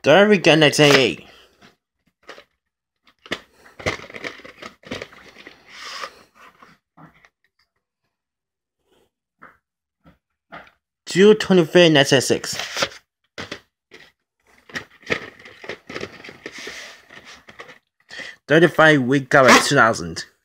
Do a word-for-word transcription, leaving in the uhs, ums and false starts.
There we go, next eight. June twenty-fifth, nineteen six. Thirty-five week cover two thousand.